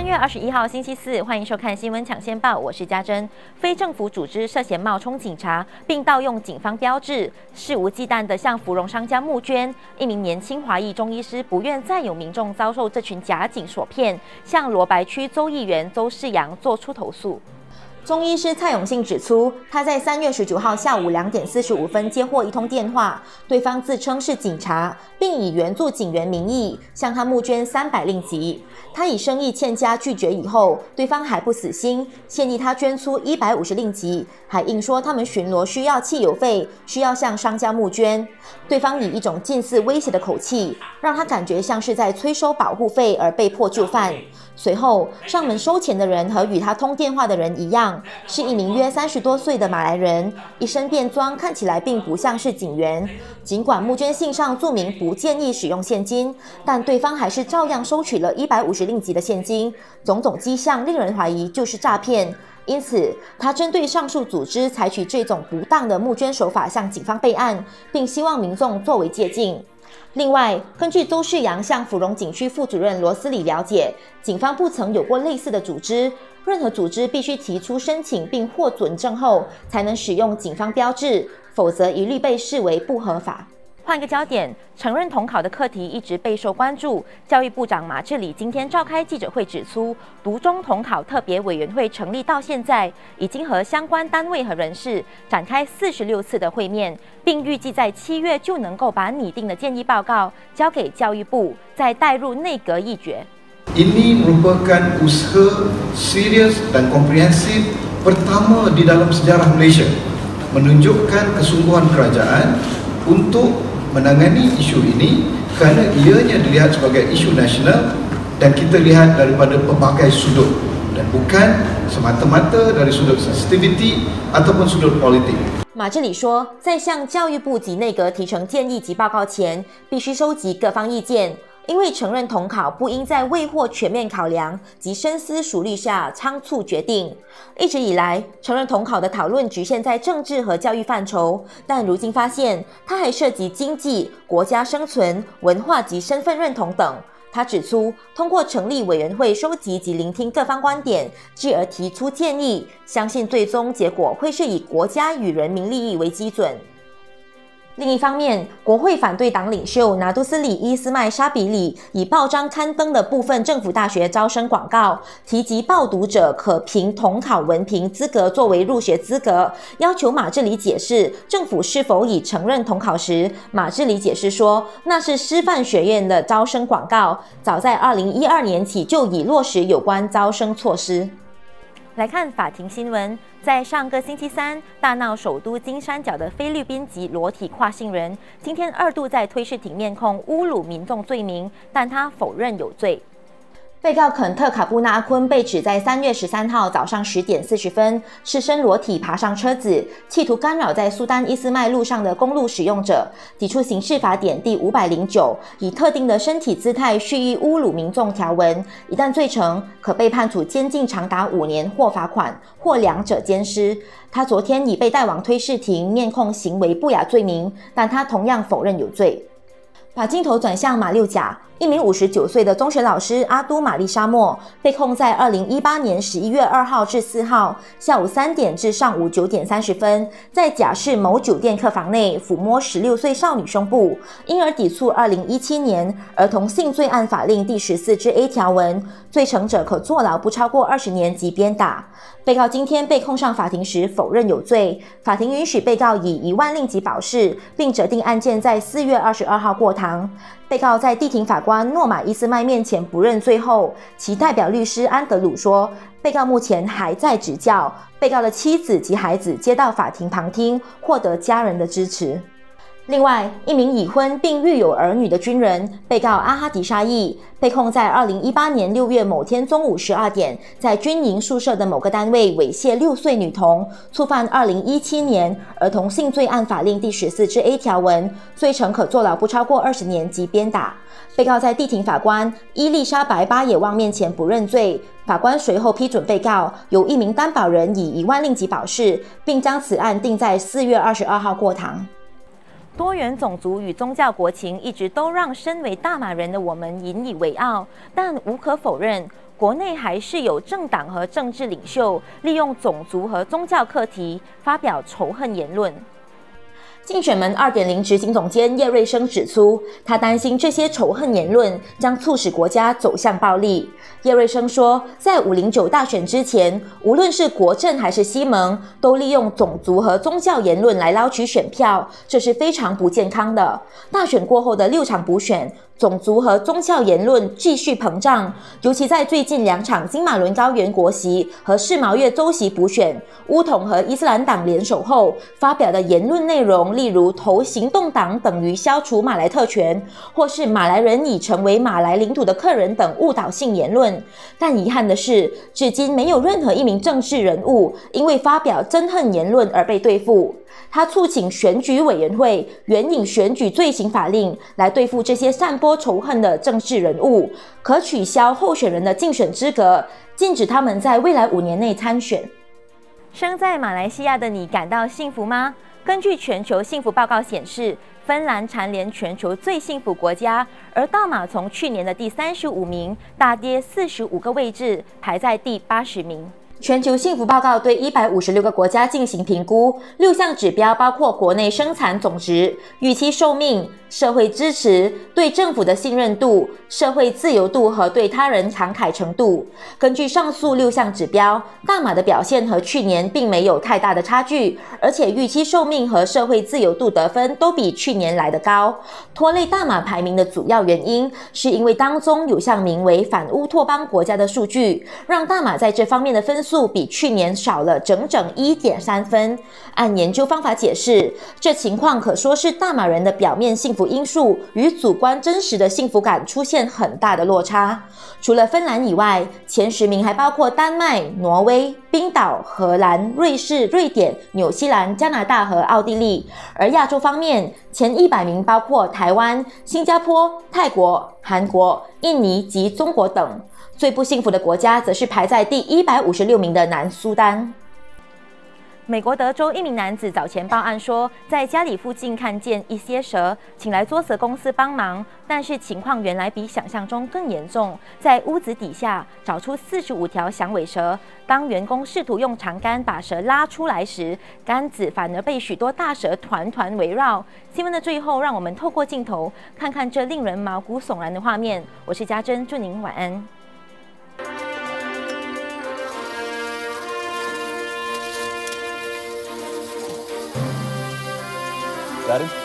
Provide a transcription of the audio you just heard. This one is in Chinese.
3月21号星期四，欢迎收看新闻抢先报，我是家珍。非政府组织涉嫌冒充警察，并盗用警方标志，肆无忌惮地向芙蓉商家募捐。一名年轻华裔中医师不愿再有民众遭受这群假警所骗，向罗白区州议员周世阳作出投诉。中医师蔡永信指出，他在3月19号下午2点45分接获一通电话，对方自称是警察，并以援助警员名义向他募捐300令吉。他以生意欠佳拒绝以后，对方还不死心，建议他捐出150令吉，还硬说他们巡逻需要汽油费，需要向商家募捐。对方以一种近似威胁的口气，让他感觉像是在催收保护费而被迫就范。随后，上门收钱的人和与他通电话的人一样，是一名约30多岁的马来人，一身便装，看起来并不像是警员。尽管募捐信上注明不建议使用现金，但对方还是照样收取了150令吉的现金，种种迹象令人怀疑就是诈骗。因此，他针对上述组织采取这种不当的募捐手法向警方备案，并希望民众作为借鉴。另外，根据周世阳向芙蓉警区副主任罗斯里了解，警方不曾有过类似的组织，任何组织必须提出申请并获准证后，才能使用警方标志，否则一律被视为不合法。换个焦点，承认统考的课题一直备受关注。教育部长马志里今天召开记者会指出，读中统考特别委员会成立到现在，已经和相关单位和人士展开46次的会面，并预计在7月就能够把拟定的建议报告交给教育部，再带入内阁议决。 Ini merupakan usaha serius dan komprehensif pertama di dalam sejarah Malaysia, menunjukkan kesungguhan kerajaan untuk menangani isu ini kerana ianya dilihat sebagai isu nasional dan kita lihat daripada pelbagai sudut dan bukan semata-mata dari sudut sensitivity ataupun sudut politik。 马志里说，在向教育部及内阁提呈建议及报告前，必须收集各方意见。因为承认统考不应在未获全面考量及深思熟虑下仓促决定。一直以来，承认统考的讨论局限在政治和教育范畴，但如今发现它还涉及经济、国家生存、文化及身份认同等。他指出，通过成立委员会收集及聆听各方观点，继而提出建议，相信最终结果会是以国家与人民利益为基准。另一方面，国会反对党领袖拿督斯里伊斯麦沙比里以报章刊登的部分政府大学招生广告，提及报读者可凭统考文凭资格作为入学资格，要求马志里解释政府是否已承认统考时，马志里解释说，那是师范学院的招生广告，早在2012年起就已落实有关招生措施。来看法庭新闻，在上个星期三大闹首都金三角的菲律宾籍裸体跨性人，今天2度在推事庭面控侮辱民众罪名，但他否认有罪。被告肯特·卡布纳阿昆被指在3月13号早上10点40分赤身裸体爬上车子，企图干扰在苏丹伊斯麦路上的公路使用者，抵触刑事法典第509以特定的身体姿态蓄意侮辱民众条文，一旦罪成，可被判处监禁长达5年或罚款，或两者兼施。他昨天已被带往推事庭面控行为不雅罪名，但他同样否认有罪。把镜头转向马六甲，一名59岁的中学老师阿都玛丽沙漠被控在2018年11月2号至4号下午3点至上午9点30分，在甲市某酒店客房内抚摸16岁少女胸部，因而抵触2017年儿童性罪案法令第14之 A 条文，罪成者可坐牢不超过20年及鞭打。被告今天被控上法庭时否认有罪，法庭允许被告以1万令吉保释，并择定案件在4月22号过堂。被告在地庭法官诺马伊斯麦面前不认罪后，其代表律师安德鲁说，被告目前还在执教，被告的妻子及孩子接到法庭旁听，获得家人的支持。另外，一名已婚并育有儿女的军人，被告阿哈迪沙义，被控在2018年6月某天中午12点，在军营宿舍的某个单位猥亵6岁女童，触犯2017年儿童性罪案法令第14之 A 条文，罪成可坐牢不超过20年及鞭打。被告在地庭法官伊丽莎白巴野旺面前不认罪，法官随后批准被告由一名担保人以1万令吉保释，并将此案定在4月22号过堂。多元种族与宗教国情一直都让身为大马人的我们引以为傲，但无可否认， 国内还是有政党和政治领袖利用种族和宗教课题发表仇恨言论。竞选门 2.0 执行总监叶瑞生指出，他担心这些仇恨言论将促使国家走向暴力。叶瑞生说，在509大选之前，无论是国阵还是西盟，都利用种族和宗教言论来捞取选票，这是非常不健康的。大选过后的6场补选，种族和宗教言论继续膨胀，尤其在最近2场金马伦高原国席和世毛越州席补选，巫统和伊斯兰党联手后发表的言论内容，例如投行动党等于消除马来特权，或是马来人已成为马来领土的客人等误导性言论。但遗憾的是，至今没有任何一名政治人物因为发表憎恨言论而被对付。他促请选举委员会援引选举罪行法令来对付这些散播仇恨的政治人物，可取消候选人的竞选资格，禁止他们在未来5年内参选。生在马来西亚的你感到幸福吗？根据全球幸福报告显示，芬兰蝉联全球最幸福国家，而大马从去年的第35名大跌45个位置，排在第80名。全球幸福报告对156个国家进行评估，6项指标包括国内生产总值、预期寿命、社会支持、对政府的信任度、社会自由度和对他人慷慨程度。根据上述6项指标，大马的表现和去年并没有太大的差距，而且预期寿命和社会自由度得分都比去年来得高。拖累大马排名的主要原因，是因为当中有项名为反乌托邦国家的数据，让大马在这方面的分数比去年少了整整 1.3 分。按研究方法解释，这情况可说是大马人的表面幸福因素与主观真实的幸福感出现很大的落差。除了芬兰以外，前10名还包括丹麦、挪威、冰岛、荷兰、瑞士、瑞典、纽西兰、加拿大和奥地利。而亚洲方面，前100名包括台湾、新加坡、泰国、韩国、印尼及中国等。最不幸福的国家则是排在第156名的南苏丹。美国德州一名男子早前报案说，在家里附近看见一些蛇，请来作蛇公司帮忙，但是情况原来比想象中更严重。在屋子底下找出45条响尾蛇，当员工试图用长杆把蛇拉出来时，杆子反而被许多大蛇团团围绕。新闻的最后，让我们透过镜头看看这令人毛骨悚然的画面。我是家珍，祝您晚安。 Got it?